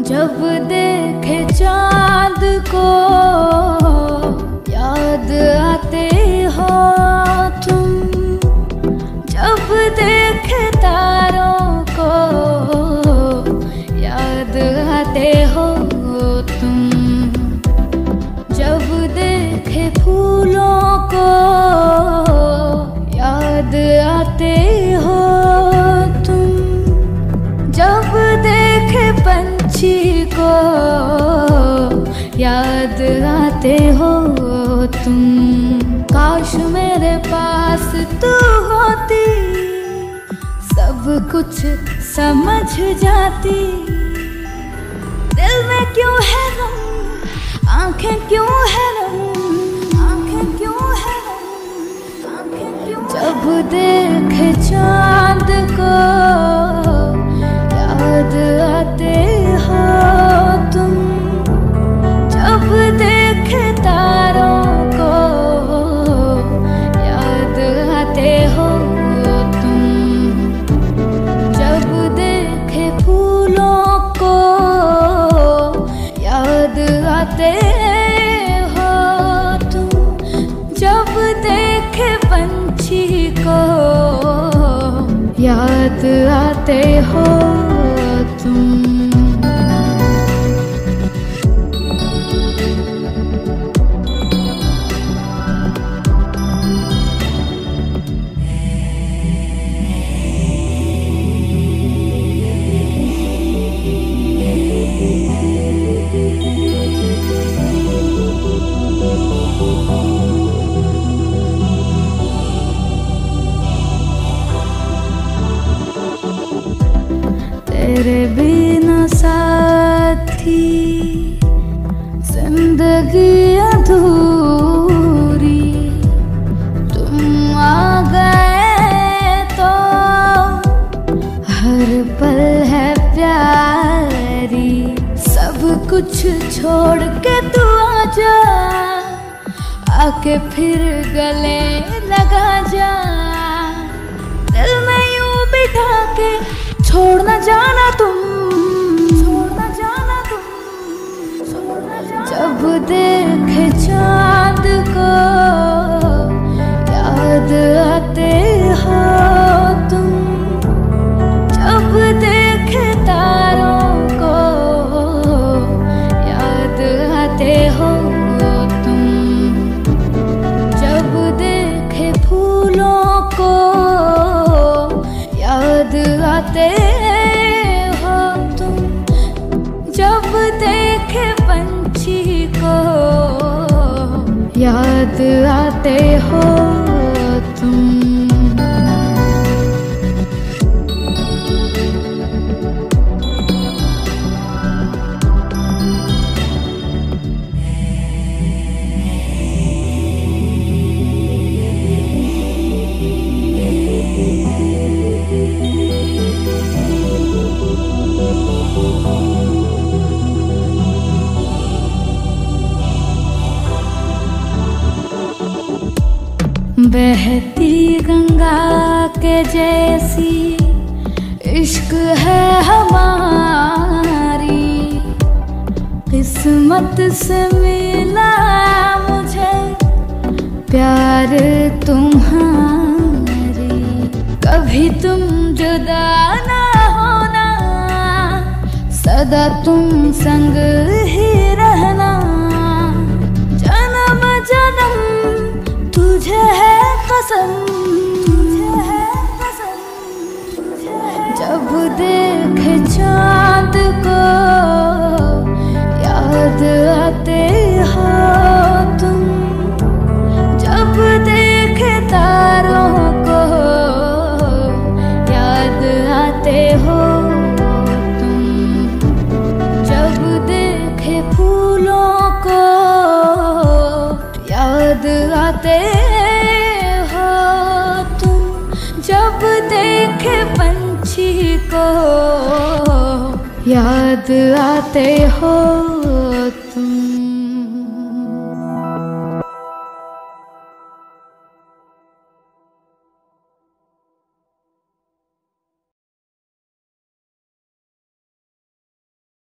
जब देखे चाँद को याद आते हो तुम, जब देखे तारों को याद आते हो तुम, जब देखे फूलों को याद आते हो तुम, जब देखे पंछी को याद आते हो तुम। काश मेरे पास तू होती, सब कुछ समझ जाती। दिल में क्यों है गम, आंखें क्यों है नम, आंखें क्यों है नम, आंखें क्यों। जब देखे चाँद को याद आते हो तुम, जब देखे तारों को याद आते हो तुम, जब देखे फूलों को याद आते हो तुम, जब देखे पंछी को याद आते हो तुम। तेरे बिना साथी जिंदगी अधूरी, तुम आ गए तो हर पल है प्यारी। सब कुछ छोड़ के तू आजा, आके फिर गले लगा जा। दिल में यूं बिठा के छोड़ न जाना तुम, छोड़ न जाना तुम, छोड़ न जाना। जब देखे चाँद को याद आते हो तुम, जब देखे तारों को याद आते हो तुम, जब देखे फूलों को याद आते हो तुम, जब देखे पंछी को याद आते हो तुम। बहती गंगा के जैसी इश्क है हमारी, किस्मत से मिला मुझे प्यार तुम्हारी। कभी तुम जुदा ना होना, सदा तुम संग ही रहना। जन्म जन्म तुझे है कसम, तुझे है कसम, तुझे है। जब देखे चाँद को याद आते हो तुम, जब देखे तारों को याद आते हो तुम, जब देखे फूलों को याद आते हो तुम, जब देखे पंछी को याद आते हो तुम।